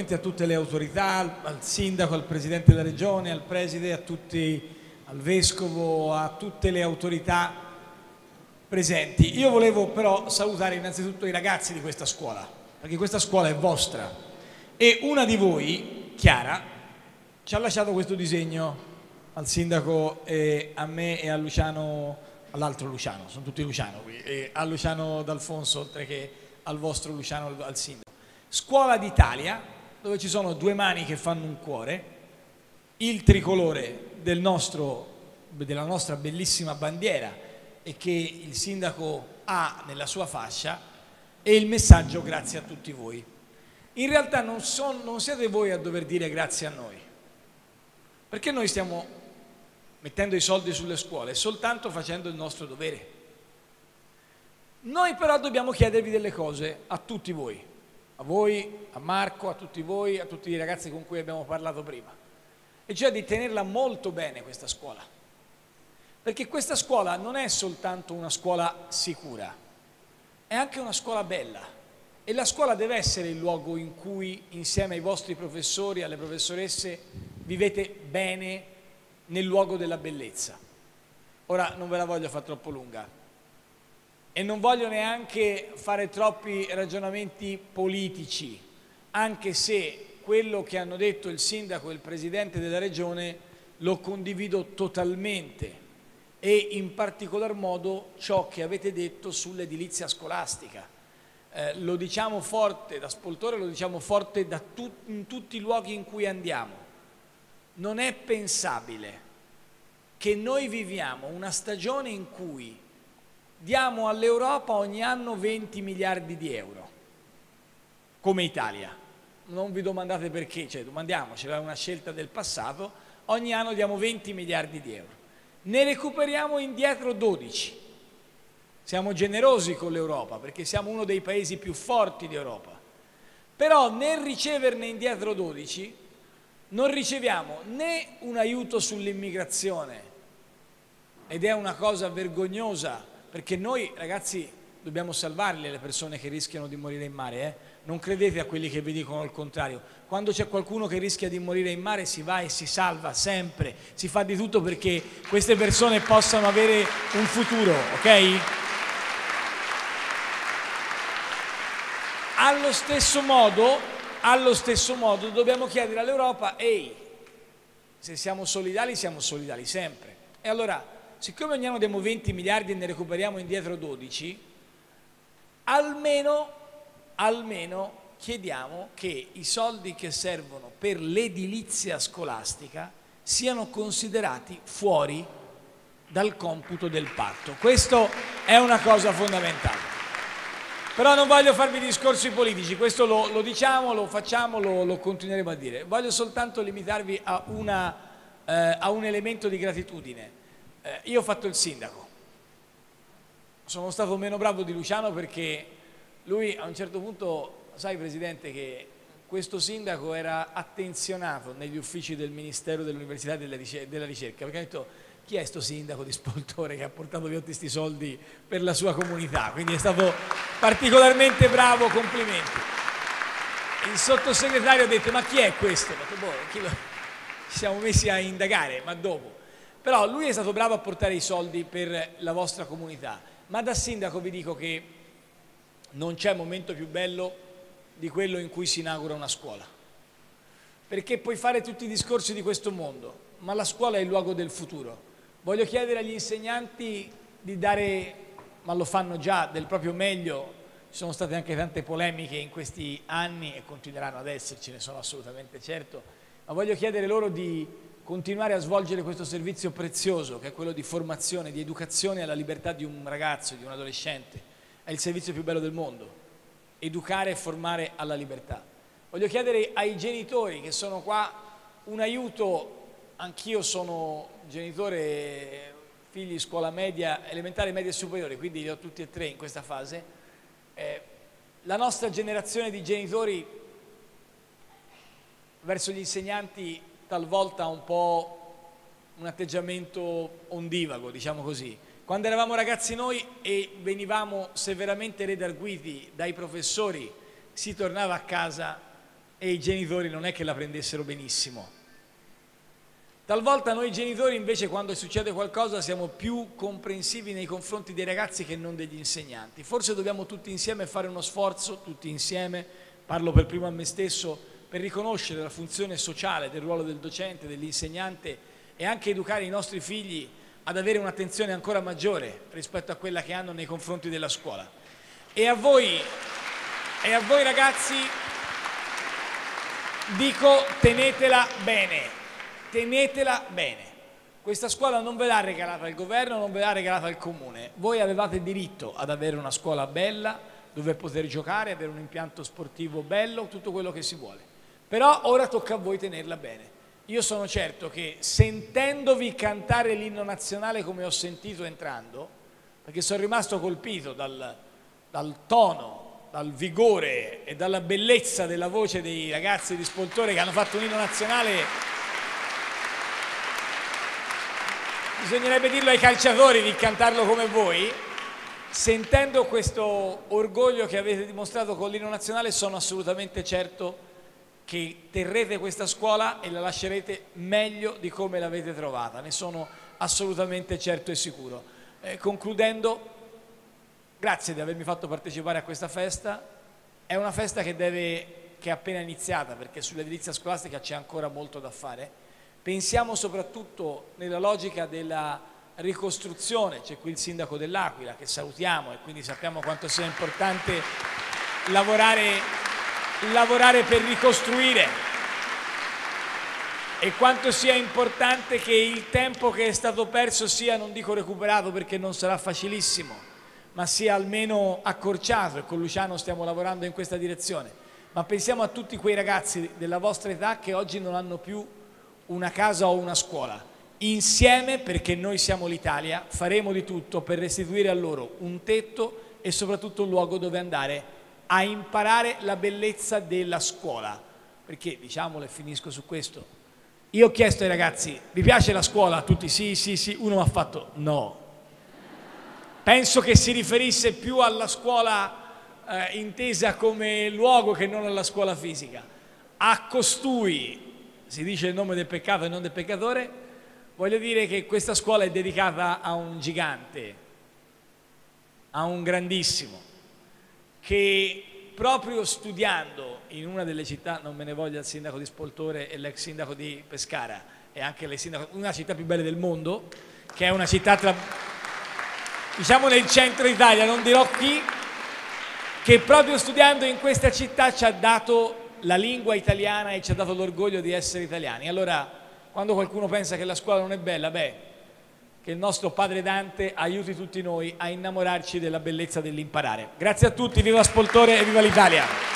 naturalmente a tutte le autorità, al sindaco, al presidente della regione, al preside, a tutti, al vescovo, a tutte le autorità presenti. Io volevo però salutare innanzitutto i ragazzi di questa scuola, perché questa scuola è vostra e una di voi, Chiara, ci ha lasciato questo disegno al sindaco, a me e a Luciano, all'altro Luciano, sono tutti Luciano qui, e a Luciano D'Alfonso, oltre che al vostro Luciano, al sindaco. Scuola d'Italia, dove ci sono due mani che fanno un cuore, il tricolore della nostra bellissima bandiera e che il sindaco ha nella sua fascia, e il messaggio grazie a tutti voi. In realtà non siete voi a dover dire grazie a noi, perché noi stiamo mettendo i soldi sulle scuole soltanto facendo il nostro dovere. Noi però dobbiamo chiedervi delle cose a tutti voi, a voi, a Marco, a tutti voi, a tutti i ragazzi con cui abbiamo parlato prima, e cioè di tenerla molto bene questa scuola, perché questa scuola non è soltanto una scuola sicura, è anche una scuola bella, e la scuola deve essere il luogo in cui insieme ai vostri professori, alle professoresse, vivete bene nel luogo della bellezza. Ora non ve la voglio fare troppo lunga e non voglio neanche fare troppi ragionamenti politici, anche se quello che hanno detto il sindaco e il presidente della regione lo condivido totalmente, e in particolar modo ciò che avete detto sull'edilizia scolastica. Lo diciamo forte da Spoltore, lo diciamo forte in tutti i luoghi in cui andiamo. Non è pensabile che noi viviamo una stagione in cui diamo all'Europa ogni anno 20 miliardi di euro, come Italia. Non vi domandate perché, cioè domandiamoci, è una scelta del passato, ogni anno diamo 20 miliardi di euro. Ne recuperiamo indietro 12. Siamo generosi con l'Europa perché siamo uno dei paesi più forti d'Europa. Però nel riceverne indietro 12 non riceviamo né un aiuto sull'immigrazione, ed è una cosa vergognosa, perché noi ragazzi dobbiamo salvarle le persone che rischiano di morire in mare, Non credete a quelli che vi dicono il contrario. Quando c'è qualcuno che rischia di morire in mare si va e si salva sempre, si fa di tutto perché queste persone possano avere un futuro, ok? Allo stesso modo dobbiamo chiedere all'Europa, ehi, se siamo solidali sempre. E allora, siccome ogni anno diamo 20 miliardi e ne recuperiamo indietro 12, almeno chiediamo che i soldi che servono per l'edilizia scolastica siano considerati fuori dal computo del patto. Questo è una cosa fondamentale. Però non voglio farvi discorsi politici, questo lo diciamo, lo facciamo, lo continueremo a dire. Voglio soltanto limitarvi a un elemento di gratitudine. Io ho fatto il sindaco, sono stato meno bravo di Luciano perché lui a un certo punto, sai Presidente, che questo sindaco era attenzionato negli uffici del Ministero dell'Università e della Ricerca, perché ha detto: chi è sto sindaco di Spoltore che ha portato via tutti questi soldi per la sua comunità? Quindi è stato particolarmente bravo, complimenti. Il sottosegretario ha detto: ma chi è questo? Ho detto, ci siamo messi a indagare, ma dopo. Però lui è stato bravo a portare i soldi per la vostra comunità. Ma da sindaco vi dico che non c'è momento più bello di quello in cui si inaugura una scuola. Perché puoi fare tutti i discorsi di questo mondo, ma la scuola è il luogo del futuro. Voglio chiedere agli insegnanti di dare, ma lo fanno già, del proprio meglio. Ci sono state anche tante polemiche in questi anni e continueranno ad esserci, ne sono assolutamente certo, ma voglio chiedere loro di continuare a svolgere questo servizio prezioso che è quello di formazione, di educazione alla libertà di un ragazzo, di un adolescente. È il servizio più bello del mondo, educare e formare alla libertà. Voglio chiedere ai genitori che sono qua un aiuto. Anch'io sono genitore, figli scuola media, elementare, media e superiore, quindi li ho tutti e tre in questa fase. La nostra generazione di genitori verso gli insegnanti talvolta ha un po' un atteggiamento ondivago, diciamo così. Quando eravamo ragazzi noi e venivamo severamente redarguiti dai professori, si tornava a casa e i genitori non è che la prendessero benissimo. Talvolta noi genitori invece quando succede qualcosa siamo più comprensivi nei confronti dei ragazzi che non degli insegnanti. Forse dobbiamo tutti insieme fare uno sforzo, tutti insieme, parlo per primo a me stesso, per riconoscere la funzione sociale del ruolo del docente, dell'insegnante e anche educare i nostri figli ad avere un'attenzione ancora maggiore rispetto a quella che hanno nei confronti della scuola. E a voi ragazzi dico tenetela bene. Tenetela bene, questa scuola non ve l'ha regalata il governo, non ve l'ha regalata il comune, voi avevate diritto ad avere una scuola bella, dove poter giocare, avere un impianto sportivo bello, tutto quello che si vuole, però ora tocca a voi tenerla bene. Io sono certo che sentendovi cantare l'inno nazionale come ho sentito entrando, perché sono rimasto colpito dal tono, dal vigore e dalla bellezza della voce dei ragazzi di Spoltore che hanno fatto un inno nazionale. Bisognerebbe dirlo ai calciatori di cantarlo come voi. Sentendo questo orgoglio che avete dimostrato con l'inno nazionale sono assolutamente certo che terrete questa scuola e la lascerete meglio di come l'avete trovata, ne sono assolutamente certo e sicuro. Concludendo, grazie di avermi fatto partecipare a questa festa, è una festa che è appena iniziata perché sull'edilizia scolastica c'è ancora molto da fare. Pensiamo soprattutto nella logica della ricostruzione, c'è qui il sindaco dell'Aquila che salutiamo e quindi sappiamo quanto sia importante lavorare per ricostruire e quanto sia importante che il tempo che è stato perso sia, non dico recuperato perché non sarà facilissimo, ma sia almeno accorciato e con Luciano stiamo lavorando in questa direzione. Ma pensiamo a tutti quei ragazzi della vostra età che oggi non hanno più una casa o una scuola. Insieme, perché noi siamo l'Italia, faremo di tutto per restituire a loro un tetto e soprattutto un luogo dove andare a imparare la bellezza della scuola. Perché, diciamolo e finisco su questo, io ho chiesto ai ragazzi, vi piace la scuola? Tutti sì, uno mi ha fatto no. Penso che si riferisse più alla scuola intesa come luogo che non alla scuola fisica. A costui si dice il nome del peccato e non del peccatore, voglio dire che questa scuola è dedicata a un gigante, a un grandissimo, che proprio studiando in una delle città, non me ne voglia il sindaco di Spoltore e l'ex sindaco di Pescara, e anche le sindaco, una città più belle del mondo, che è una città diciamo nel centro Italia, non dirò chi, che proprio studiando in questa città ci ha dato la lingua italiana e ci ha dato l'orgoglio di essere italiani. Allora, quando qualcuno pensa che la scuola non è bella, che il nostro padre Dante aiuti tutti noi a innamorarci della bellezza dell'imparare. Grazie a tutti, viva Spoltore e viva l'Italia!